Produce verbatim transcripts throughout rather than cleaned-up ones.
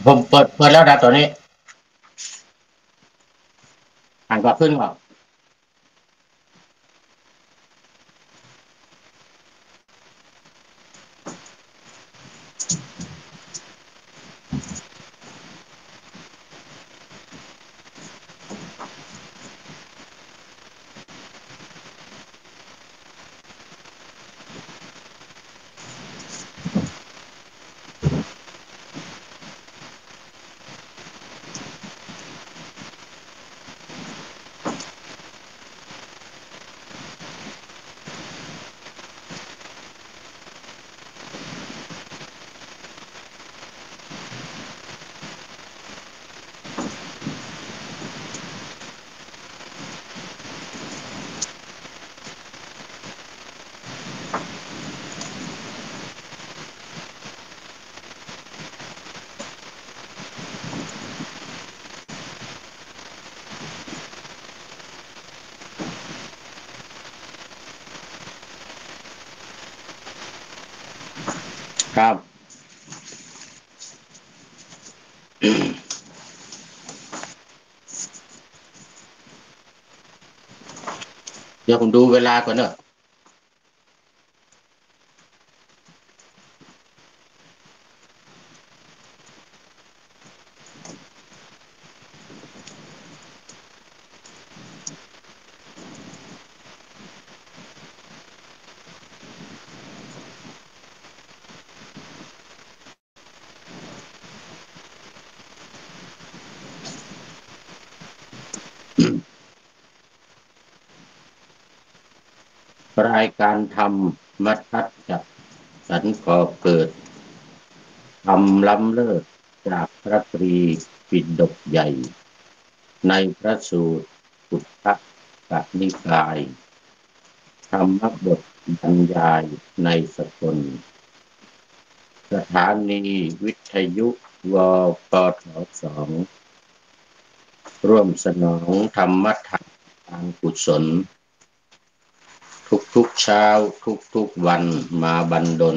ผมเปิดเปิดแล้วนะตัวนี้อ่านก็ขึ้นก่อนครับเดี๋ยวผมดูเวลาก่อนเนอะรายการทำมัทัดจัดสรรก่อเกิดทำล้ำเลิศจากพระตรีปิฎกใหญ่ในพระสูตรปุทธกนิกายธรรมบทบรรยายในสกลสถานีวิทยุวปทสองร่วมสนองธรรมทานการกุศลทุกๆเช้าทุกๆวันมาบันดล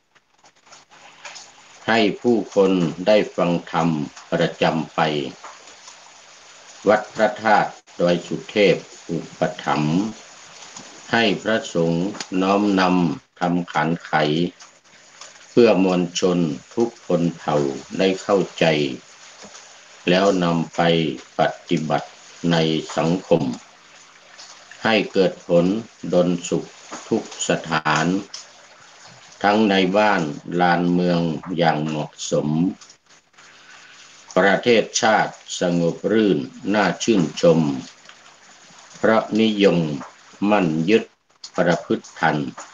ให้ผู้คนได้ฟังธรรมประจำไปวัดพระธาตุดอยสุเทพอุปถัมภ์ให้พระสงฆ์น้อมนำทำขันไขเพื่อมวลชนทุกคนเผ่าได้เข้าใจแล้วนำไปปฏิบัติในสังคมให้เกิดผลดลสุขทุกสถานทั้งในบ้านลานเมืองอย่างเหมาะสมประเทศชาติสงบรื่นน่าชื่นชมเพราะนิยมมั่นยึดประพฤติทัน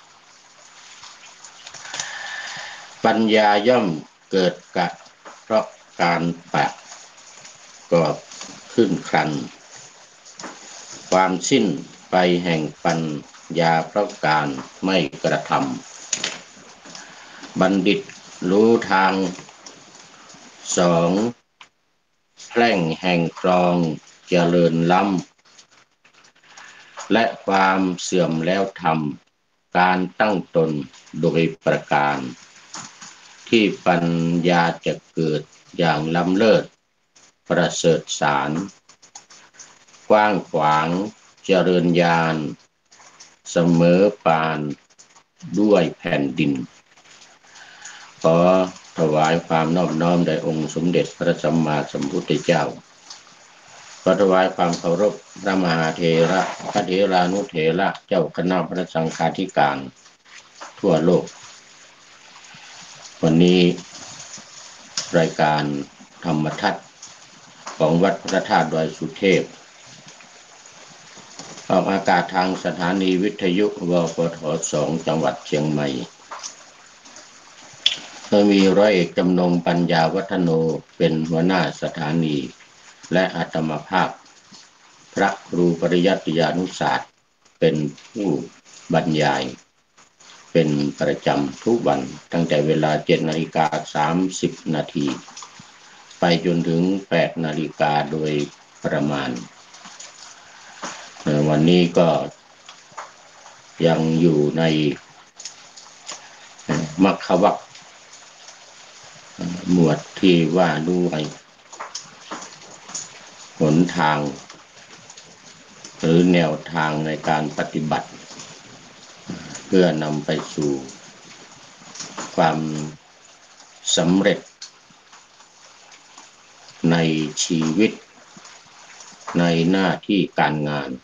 ปัญญาย่อมเกิดกะเพราะการปะกอบขึ้นครันความสิ้นไปแห่งปัญญาเพราะการไม่กระทำบัณฑิตรู้ทางสองแพร่งแห่งครองเจริญล้ำและความเสื่อมแล้วทำการตั้งตนโดยประการที่ปัญญาจะเกิดอย่างล้ำเลิศประเสริฐสารกว้างขวางเจริญญาณเสมอปานด้วยแผ่นดินขอถวายความนอบน้อมแด่องค์สมเด็จพระสัมมาสัมพุทธเจ้าขอถวายความเคารพพระมหาเถระพระเถรานุเถระเจ้าคณะพระสังฆาธิการทั่วโลกวันนี้รายการธรรมทัศน์ของวัดพระธาตุดอยสุเทพออกอากาศทางสถานีวิทยุวปทสองจังหวัดเชียงใหม่โดยมีร้อยเอกจำนงปัญญาวัฒโนเป็นหัวหน้าสถานีและอาตมาภาพพระครูปริยัติยานุศาสตร์เป็นผู้บรรยายเป็นประจำทุกวันตั้งแต่เวลา เจ็ดนาฬิกาสามสิบนาทีไปจนถึง แปดนาฬิกาโดยประมาณวันนี้ก็ยังอยู่ในมรรควรรคหมวดที่ว่าด้วยหนทางหรือแนวทางในการปฏิบัติเพื่อนำไปสู่ความสำเร็จในชีวิตในหน้าที่การงาน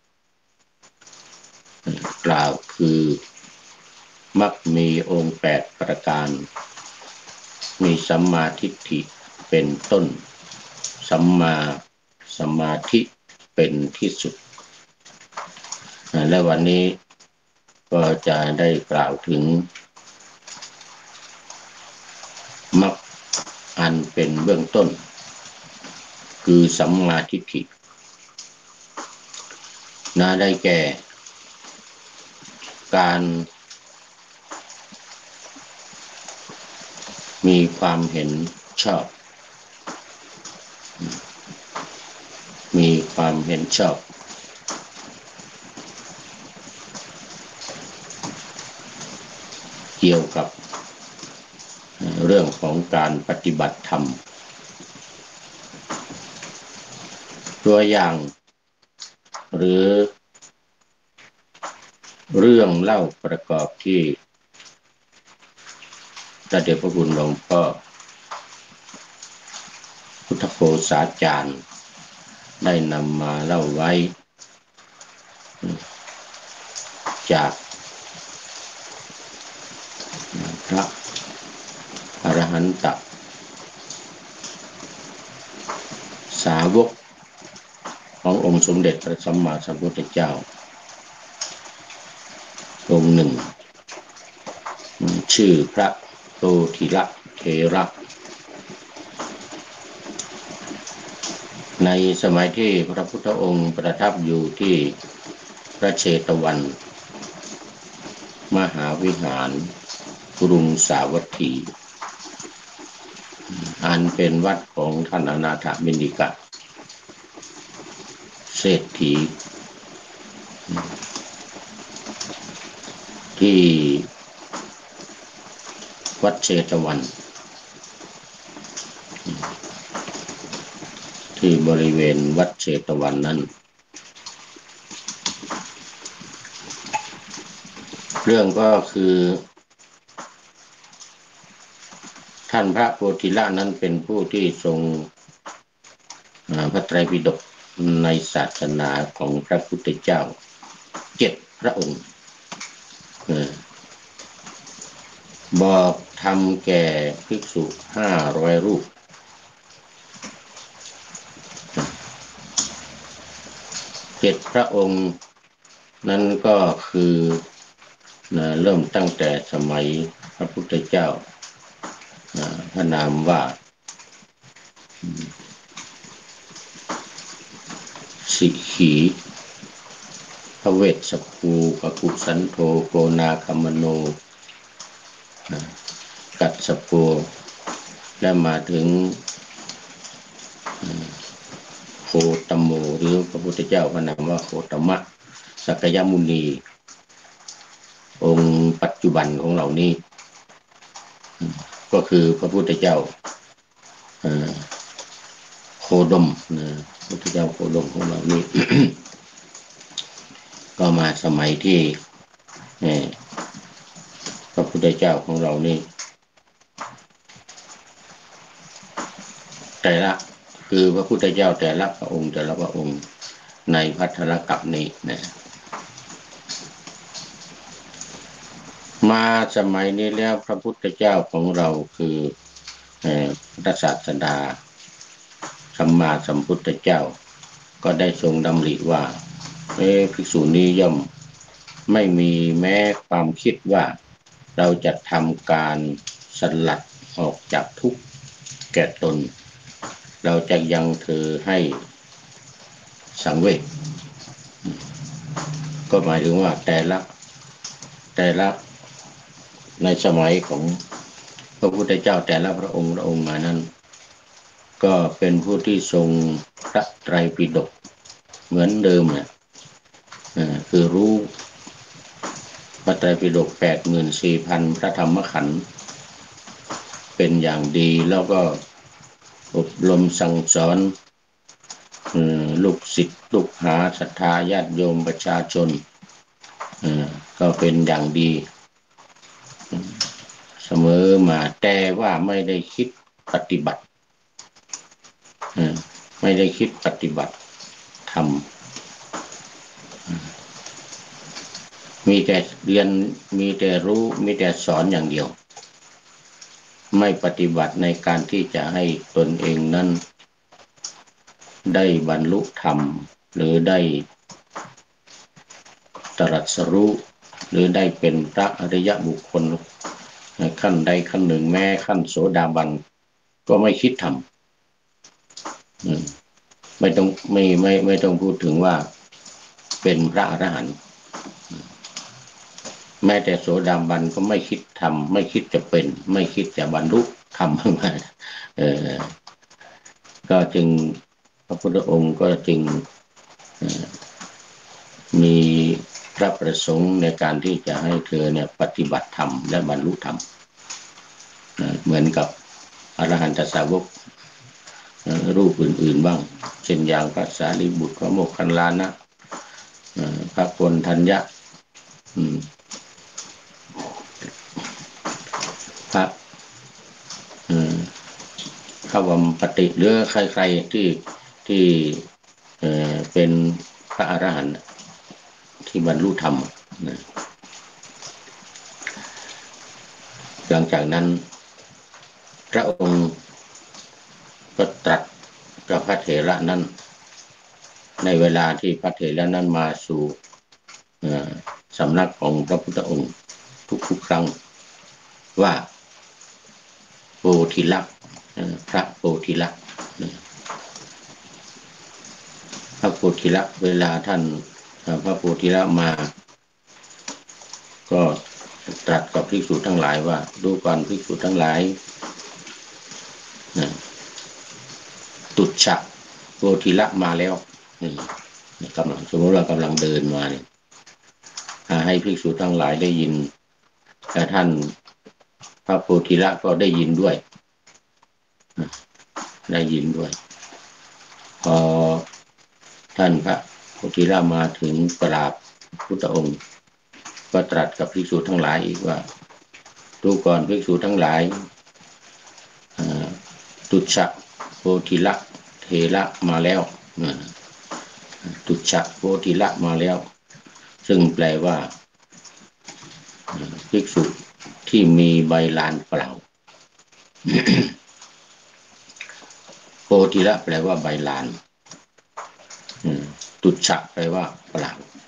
กล่าวคือมักมีองค์แปดประการมีสัมมาทิฏฐิเป็นต้นสัมมาสมาธิเป็นที่สุดและวันนี้ก็จะได้กล่าวถึงมรรคอันเป็นเบื้องต้นคือสัมมาทิฏฐิน่าได้แก่การมีความเห็นชอบมีความเห็นชอบเกี่ยวกับเรื่องของการปฏิบัติธรรมตัวอย่างหรือเรื่องเล่าประกอบที่พระเดชพระคุณหลวงพ่อพุทธโฆษาจารย์ได้นำมาเล่าไว้จากพระอรหันตสาวกขององค์สมเด็จพระสัมมาสัมพุทธเจ้าองค์หนึ่งชื่อพระโตทิละเถระในสมัยที่พระพุทธองค์ประทับอยู่ที่พระเชตวันมหาวิหารกรุงสาวัตถีอันเป็นวัดของท่านอนาถบิณฑิกะเศรษฐีที่วัดเชตวันที่บริเวณวัดเชตวันนั้นเรื่องก็คือท่านพระโพธิละนั้นเป็นผู้ที่ทรงพระไตรปิฎกในศาสนาของพระพุทธเจ้าเจ็ดพระองค์บอกทำแก่ภิกษุห้าร้อยรูปเจ็ดพระองค์นั้นก็คือเริ่มตั้งแต่สมัยพระพุทธเจ้าพระนามว่าสิกขีพระเวสสภูปกุสันโธโกนาคมโนกัสสโปและมาถึงโคตโมหรือพระพุทธเจ้าพระนามว่าโคตมะสักยมุนีองค์ปัจจุบันของเรานี้ก็คือพระพุทธเจ้าโคดมนะพระพุทธเจ้าโคดมของเรานี้ ก็มาสมัยที่พระพุทธเจ้าของเรานี่แต่ละคือพระพุทธเจ้าแต่ละพระองค์แต่ละพระองค์ในภัททรกัปนี้นะมาสมัยนี้แล้วพระพุทธเจ้าของเราคือพระศาสดาสัมมาสัมพุทธเจ้าก็ได้ทรงดำริว่าเอ๊ะภิกษุนี้ย่อมไม่มีแม้ความคิดว่าเราจะทำการสลัดออกจากทุกข์แก่ตนเราจะยังเธอให้สังเวชก็หมายถึงว่าแต่ละแต่ละในสมัยของพระพุทธเจ้าแต่ละพระองค์พระองค์มานั้นก็เป็นผู้ที่ทรงพระไตรปิฎกเหมือนเดิมเนี่ยคือรู้พระไตรปิฎกแปดหมื่นสี่พันพระธรรมขันธ์เป็นอย่างดีแล้วก็อบรมสั่งสอนลูกศิษย์ลูกหาศรัทธาญาติโยมประชาชนก็เป็นอย่างดีเสมอมาแต่ว่าไม่ได้คิดปฏิบัติไม่ได้คิดปฏิบัติทำมีแต่เรียนมีแต่รู้มีแต่สอนอย่างเดียวไม่ปฏิบัติในการที่จะให้ตนเองนั้นได้บรรลุธรรมหรือได้ตรัสรู้หรือได้เป็นพระอริยบุคคลขั้นใดขั้นหนึ่งแม้ขั้นโสดาบันก็ไม่คิดทำไม่ต้องไม่ไม่ไม่ต้องพูดถึงว่าเป็นพระอรหันต์แม้แต่โสดาบันก็ไม่คิดทำไม่คิดจะเป็นไม่คิดจะบรรลุธรรมมาเออก็จึงพระพุทธองค์ก็จึงมีพระประสงค์ในการที่จะให้เธอเนี่ยปฏิบัติธรรมและบรรลุธรรมเหมือนกับอรหันตสาวกรูปอื่นๆบ้างเช่นอย่างพระสารีบุตรพระโมคคัลลานะพระโกณฑัญญะพระขวัมปติหรือใครๆที่ที่เป็นพระอรหันต์ที่บรรลุธรรมหลังจากนั้นพระองค์ก็ตรัสกับพระเถระนั้นในเวลาที่พระเถระนั้นมาสู่สำนักของพระพุทธองค์ทุกๆครั้งว่าโพธิละพระโพธิละพระโพธิละเวลาท่านพระโพธิละมาก็ตรัสกับภิกษุทั้งหลายว่าดูก่อนภิกษุทั้งหลายตุจฉะโพธิละมาแล้วกำลังสมมติว่ากำลังเดินมาเนี่ยให้ภิกษุทั้งหลายได้ยินแต่ท่านพระโพธิละก็ได้ยินด้วยได้ยินด้วยพอท่านพระโพธิละมาถึงกราบพุทธองค์ก็ตรัสกับภิกษุทั้งหลายอีกว่าดูก่อนภิกษุทั้งหลายตุจฉะโพธิละเถระมาแล้วตุจฉะโพธิละมาแล้วซึ่งแปลว่าภิกษุที่มีใบลานเปล่า โพธิละแปลว่าใบลานตุจฉะแปลว่าเปล่า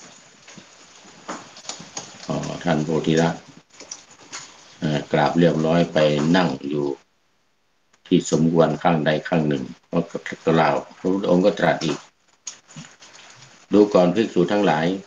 ท่านโพธิละกราบเรียบร้อยไปนั่งอยู่ที่สมควรข้างใดข้างหนึ่งก็กล่าวพระพุทธองค์ก็ตรัสอีกดูก่อนภิกษุทั้งหลาย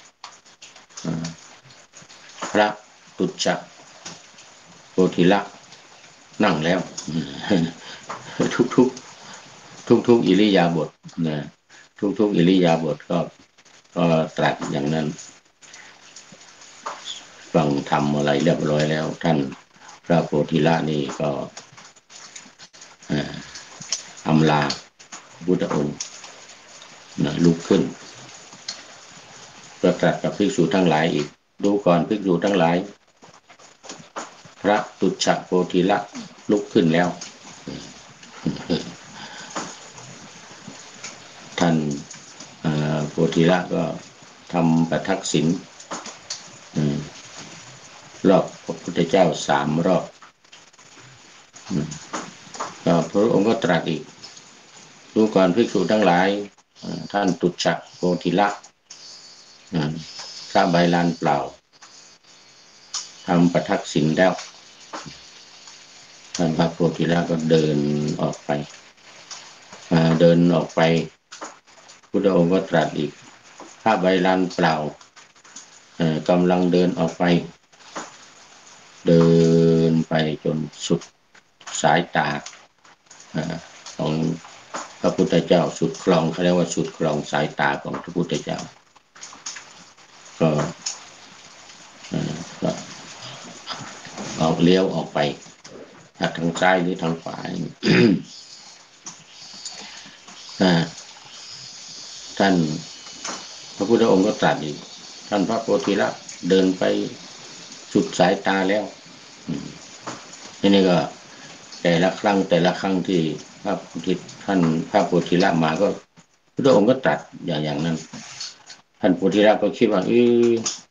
พระตุจฉะโพธิละนั่งแล้วทุกทุกทุกทุกอิริยาบถนะทุกทุกอิริยาบถก็ก็ตรัสอย่างนั้นฟังทำอะไรเรียบร้อยแล้วท่านพระโพธิละนี่ก็อำลาพุทธองค์นะลุกขึ้นก็ตรัสกับภิกษุทั้งหลายอีกดูก่อนภิกษุทั้งหลายพระตุจฉะโพธิละลุกขึ้นแล้วท่านโพธิละก็ทำประทักษิณรอบพระพุทธเจ้าสามรอบพระองค์ก็ตรัสอีกดูก่อนภิกษุทั้งหลายท่านตุจฉะโพธิละข้าใบลานเปล่าทำประทักษิณแล้วท่านพระโพธิละก็เดินออกไปเดินออกไปพุทธองค์ก็ตรัสอีกข้าใบลานเปล่ากำลังเดินออกไปเดินไปจนสุดสายตาของพระพุทธเจ้าสุดคลองเขาเรียกว่าสุดคลองสายตาของพระพุทธเจ้าก็ก็ออกเลี้ยวออกไปถ้าทางซ้ายหรือทางขวา ท่านพระพุทธองค์ก็ตรัสอีกท่านพระโพธิละเดินไปสุดสายตาแล้วทีนี้ก็แต่ละครั้งแต่ละครั้งที่พระโพธิท่านพระโพธิละมาก็พระองค์ก็ตรัสอย่างอย่างนั้นท่านโพธิละก็คิดว่าเออ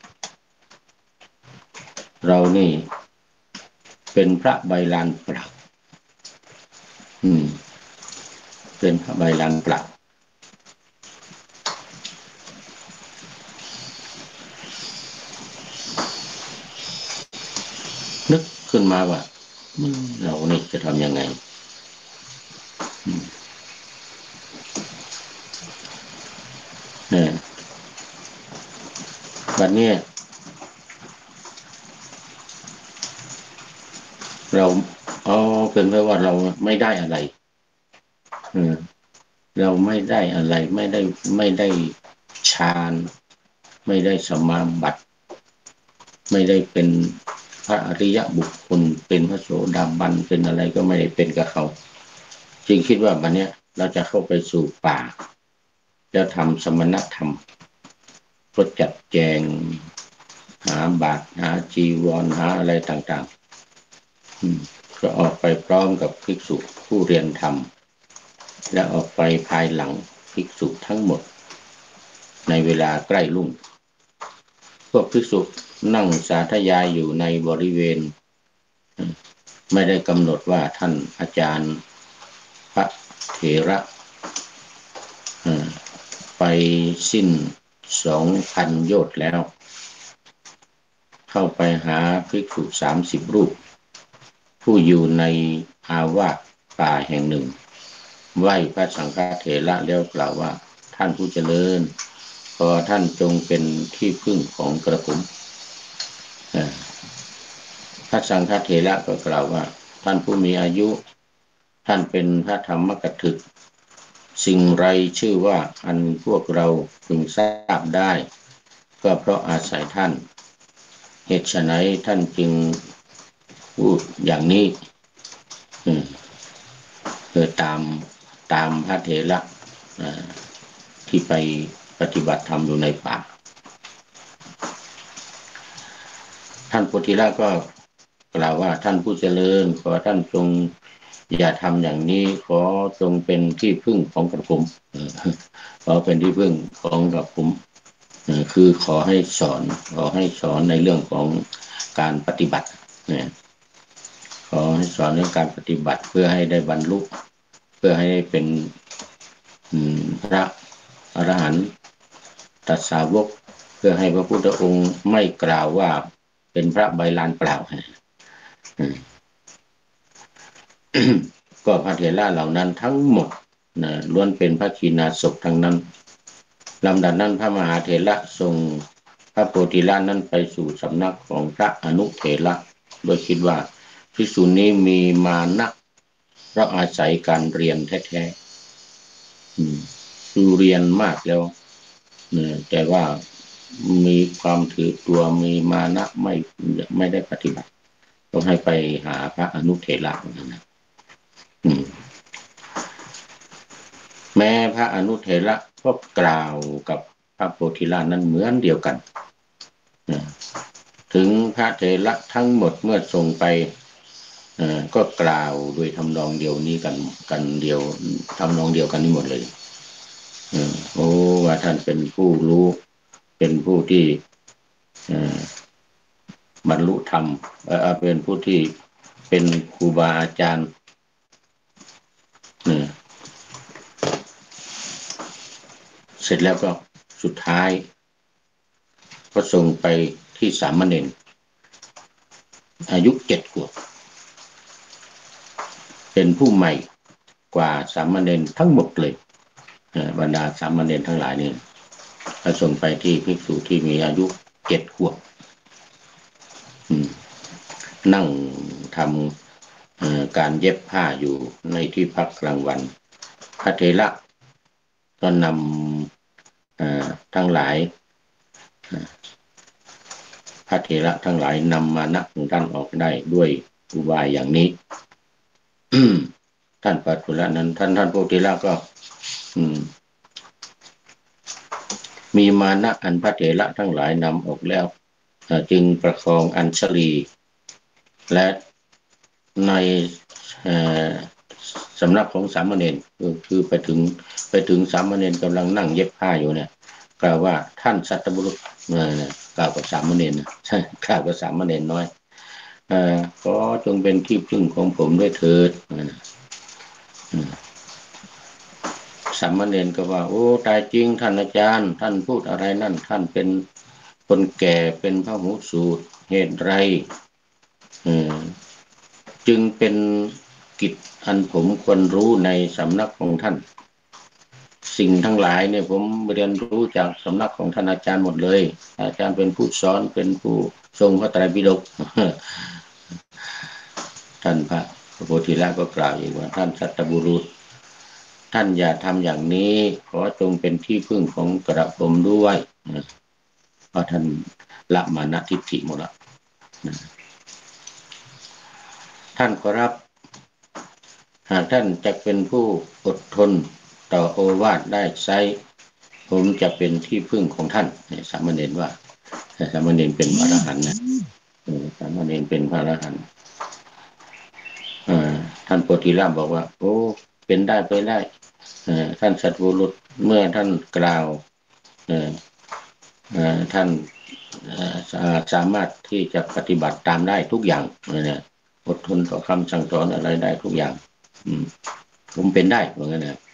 เรานี่เป็นพระใบลานเปล่าอืมเป็นพระใบลานเปล่านึกขึ้นมาว่าเรานี่จะทำยังไงเนี่ยวันนี้เราเอาเป็นเพราะว่าเราไม่ได้อะไรเออเราไม่ได้อะไรไม่ได้ไม่ได้ฌานไม่ได้สมาบัติไม่ได้เป็นพระอริยบุคคลเป็นพระโสดาบันเป็นอะไรก็ไม่ได้เป็นกับเขาจึงคิดว่าวันนี้เราจะเข้าไปสู่ป่าแล้วทำสมณธรรมก็จัดแจงหาบาตรหาจีวรหาอะไรต่างๆก็ออกไปพร้อมกับภิกษุผู้เรียนธรรมและออกไปภายหลังภิกษุทั้งหมดในเวลาใกล้รุ่งพวกภิกษุนั่งสาธยายอยู่ในบริเวณไม่ได้กำหนดว่าท่านอาจารย์พระเถระไปสิ้นสองพันโยชน์แล้วเข้าไปหาภิกษุสามสิบรูปผู้อยู่ในอาวาสป่าแห่งหนึ่งไหว้พระสังฆเถระแล้วกล่าวว่าท่านผู้เจริญขอท่านจงเป็นที่พึ่งของกระผมพระสังฆเถระก็กล่าวว่าท่านผู้มีอายุท่านเป็นพระธรรมกถึกสิ่งไรชื่อว่าอันพวกเราพึงทราบได้ก็เพราะอาศัยท่านเหตุไฉนท่านจึงพูดอย่างนี้คือตามตามพระเถระที่ไปปฏิบัติธรรมอยู่ในป่าท่านโพธิละก็กล่าวว่าท่านผู้เจริญขอท่านจงอย่าทำอย่างนี้ขอจงเป็นที่พึ่งของกระผมขอเป็นที่พึ่งของกระผมคือขอให้สอนขอให้สอนในเรื่องของการปฏิบัติเนี่ยขอให้สอนเรื่องการปฏิบัติเพื่อให้ได้บรรลุเพื่อให้เป็นพระอรหันตสาวกเพื่อให้พระพุทธองค์ไม่กล่าวว่าเป็นพระใบลานเปล่าก็พระเถระเหล่านั้นทั้งหมดนะล้วนเป็นพระขีณาสพทั้งนั้นลำดับนั้นพระมหาเถระทรงพระโพธิละนั้นไปสู่สำนักของพระอนุเถระโดยคิดว่าภิกษุนี้มีมานะเพราะอาศัยการเรียนแท้ๆคือเรียนมากแล้วแต่ว่ามีความถือตัวมีมานะไม่ไม่ได้ปฏิบัติต้องให้ไปหาพระอนุเถระนะแม้พระอนุเถระก็กล่าวกับพระโพธิละนั้นเหมือนเดียวกันถึงพระเถระทั้งหมดเมื่อส่งไปก็กล่าวโดยทำนองเดียวนี้กันกันเดียวทำนองเดียวกันนี้หมดเลยโอ้ว่าท่านเป็นผู้รู้เป็นผู้ที่บรรลุธรรมเป็นผู้ที่เป็นครูบาอาจารย์เสร็จแล้วก็สุดท้ายก็ส่งไปที่สามเณรอายุเจ็ดขวบเป็นผู้ใหม่กว่าสามเณรทั้งหมดเลยบรรดาสามเณรทั้งหลายนี่ก็ส่งไปที่ภิกษุที่มีอายุเจ็ดขวบนั่งทำการเย็บผ้าอยู่ในที่พักกลางวันพระเถระก็นำทั้งหลายพระเถระทั้งหลายนำมานะของท่านออกได้ด้วยอุบายอย่างนี้ท่านปัจจุบันนั้นท่านท่านโพธิละก็มีมานะอันพระเถระทั้งหลายนำออกแล้วจึงประคองอัญชลีและในสำนักของสามเณรคือไปถึงไปถึงสามเณรกำลังนั่งเย็บผ้าอยู่เนี่ยกล่าวว่าท่านสัตบุรุษกล่าวกับสามเณรใช่กล่าวกับสามเณรน้อยก็จงเป็นที่พึ่งของผมด้วยเถิดสามเณรก็ว่าโอ้ตายจริงท่านอาจารย์ท่านพูดอะไรนั่นท่านเป็นคนแก่เป็นพหูสูตรเหตุไรจึงเป็นกิจอันผมควรรู้ในสำนักของท่านสิ่งทั้งหลายเนี่ยผมเรียนรู้จากสำนักของท่านอาจารย์หมดเลยอาจารย์เป็นผู้สอนเป็นผู้ทรงพระไตรปิฎกท่านพระโพธิละก็กล่าวอีกว่าท่านสัตบุรุษท่านอย่าทำอย่างนี้ขอจงเป็นที่พึ่งของกระผมด้วยเพราะท่านละมานะทิฏฐิหมดละท่านขอรับหากท่านจะเป็นผู้อดทนต่อโอวาทได้ใช้ผมจะเป็นที่พึ่งของท่านสามเณรว่าสามเณรเป็นพระอรหันต์นะสามเณรเป็นพระอรหันต์ท่านโพธิละบอกว่าโอ้เป็นได้ไปได้ท่านสัตบุรุษเมื่อท่านกล่าวท่านสามารถที่จะปฏิบัติตามได้ทุกอย่างเนี่ยอดทนต่อคำสั่งสอนอะไรได้ทุกอย่างผมเป็นได้เหมือนกันนะ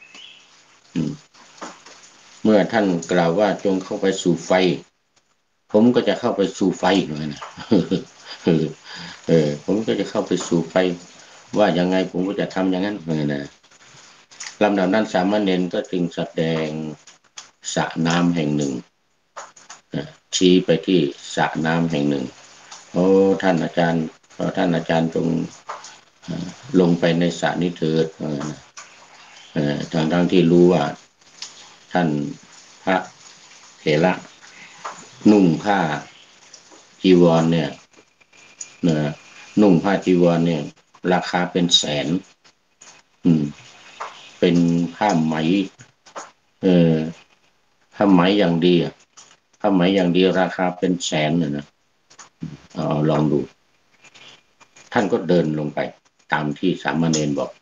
เมื่อท่านกล่าวว่าจงเข้าไปสู่ไฟผมก็จะเข้าไปสู่ไฟเหมือนกันนะเออผมก็จะเข้าไปสู่ไฟว่ายังไงผมก็จะทำอย่างนั้นเหมือนกันนะลำดับนั้นสามเณรก็จึงแสดงสระน้ำแห่งหนึ่งชี้ไปที่สระน้ำแห่งหนึ่งโอ้ท่านอาจารย์ท่านอาจารย์จงลงไปในสระนี้เถิดทางทั้งที่รู้ว่าท่านพระเถระนุ่งผ้าจีวรเนี่ยนุ่งผ้าจีวรเนี่ยราคาเป็นแสนอืมเป็นผ้าไหมเออผ้าไหมอย่างดีผ้าไหมอย่างดีราคาเป็นแสนเลยนะเอาลองดูท่านก็เดินลงไปตามที่สามเณรบอก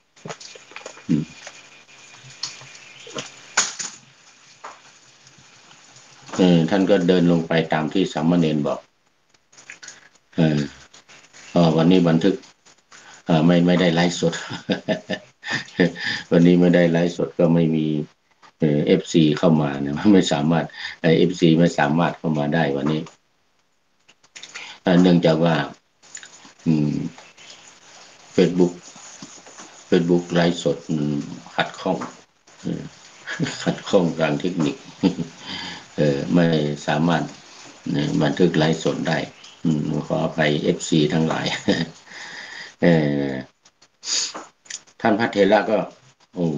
เออท่านก็เดินลงไปตามที่สามเณรบอกเออวันนี้บันทึกเออไม่ไม่ได้ไลฟ์สด วันนี้ไม่ได้ไลฟ์สดก็ไม่มีเอฟซีเข้ามานะไม่สามารถเอฟซีไม่สามารถเข้ามาได้วันนี้เนื่องจากว่าเฟซบุ๊กเฟซบุ๊กไลฟ์สดขัดข้องขัดข้องทางเทคนิคเออไม่สามารถบันทึกไลฟ์สดได้ขออภัยเอฟซีทั้งหลายเออท่านพระเถระก็โอ้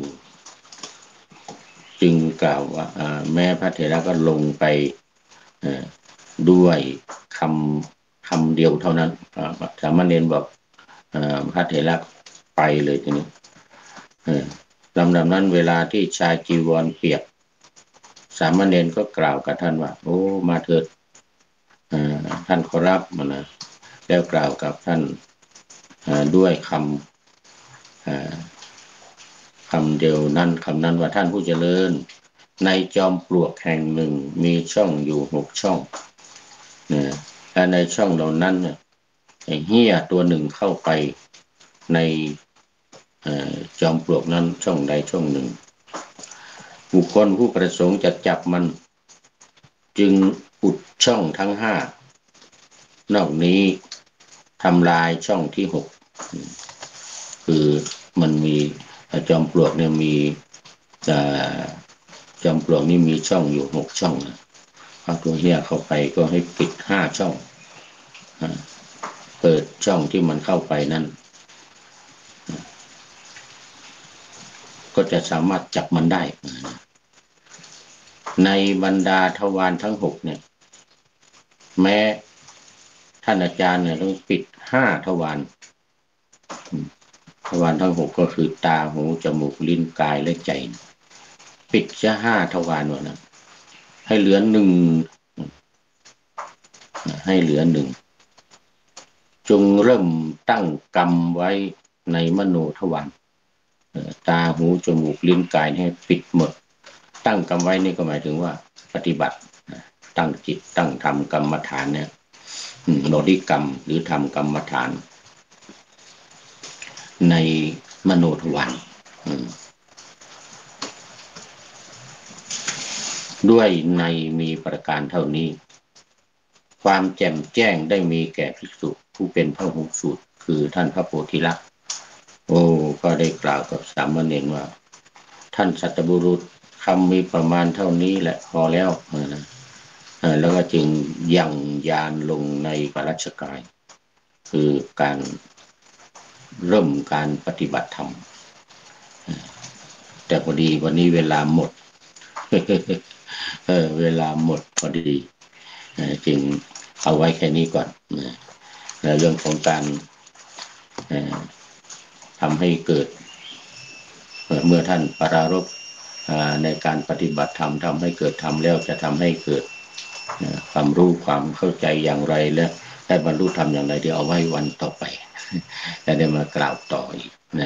จึงกล่าวว่าแม่พระเถระก็ลงไปด้วยคำคำเดียวเท่านั้นสามเณรบอกพระเถระไปเลยทีนี้ลำดับนั้นเวลาที่ชายจีวรเปียกสามเณรก็กล่าวกับท่านว่าโอ้มาเถิดท่านขอรับมานะแล้วกล่าวกับท่านด้วยคำคำเดียวนั้นคำนั้นว่าท่านผู้เจริญในจอมปลวกแห่งหนึ่งมีช่องอยู่หกช่องและในช่องเหล่านั้นเหี้ยตัวหนึ่งเข้าไปในจอมปลวกนั้นช่องใดช่องหนึ่งบุคคลผู้ประสงค์จะจับมันจึงอุดช่องทั้งห้านอกนี้ทำลายช่องที่หกคือมันมีจอมปลวกเนี่ยมีจอมปลวกนี่มีช่องอยู่หกช่องเอาตัวเหี้ยเข้าไปก็ให้ปิดห้าช่องเปิดช่องที่มันเข้าไปนั่นก็จะสามารถจับมันได้ในบรรดาทวารทั้งหกเนี่ยแม้ท่านอาจารย์เนี่ยต้องปิดห้าทวารทวารทั้งหกก็คือตาหูจมูกลิ้นกายและใจปิดซะห้าทวารวะนะให้เหลือหนึ่งให้เหลือหนึ่งจงเริ่มตั้งกรรมไว้ในมโนทวารตาหูจมูกลิ้นกายให้ปิดหมดตั้งกรรมไว้นี่ก็หมายถึงว่าปฏิบัติตั้งจิตตั้งธรรมกรรมฐานเนี่ยบริกรรมหรือทำกรรมฐานในมโนทวารด้วยในมีประการเท่านี้ความแจ่มแจ้งได้มีแก่ภิกษุผู้เป็นพหูสูตรคือท่านพระโพธิลักษณ์โอ้ก็ได้กล่าวกับสามเณรว่าท่านสัตบุรุษคำมีประมาณเท่านี้แหละพอแล้วนะแล้วก็จึงยังยานลงในปรัชกายคือการเริ่มการปฏิบัติธรรมแต่พอดีวันนี้เวลาหมด เวลาหมดพอดีจึงเอาไว้แค่นี้ก่อนในเรื่องของการทำให้เกิดเมื่อท่านปรารภในการปฏิบัติธรรมทำให้เกิดธรรมแล้วจะทำให้เกิดความรู้ความเข้าใจอย่างไรและได้บรรลุธรรมอย่างไรเดี๋ยวเอาไว้วันต่อไปจะได้มากล่าวต่ออีกนะ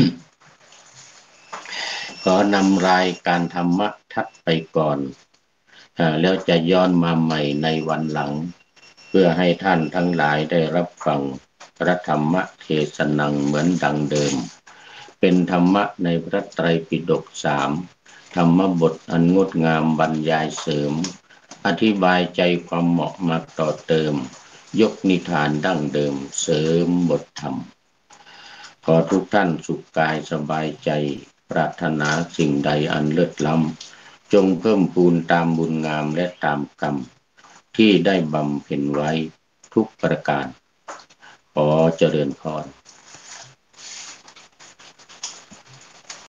ก็นำรายการธรรมะทัดไปก่อนแล้วจะย้อนมาใหม่ในวันหลังเพื่อให้ท่านทั้งหลายได้รับฟังพระธรรมเทศนังเหมือนดังเดิมเป็นธรรมะในพระไตรปิฎกสามธรรมบทอันงดงามบรรยายเสริมอธิบายใจความเหมาะมาต่อเติมยกนิทานดั้งเดิมเสริมบทธรรมขอทุกท่านสุขกายสบายใจปรารถนาสิ่งใดอันเลิศล้ำจงเพิ่มพูนตามบุญงามและตามกรรมที่ได้บำเพ็ญไว้ทุกประการขอเจริญพร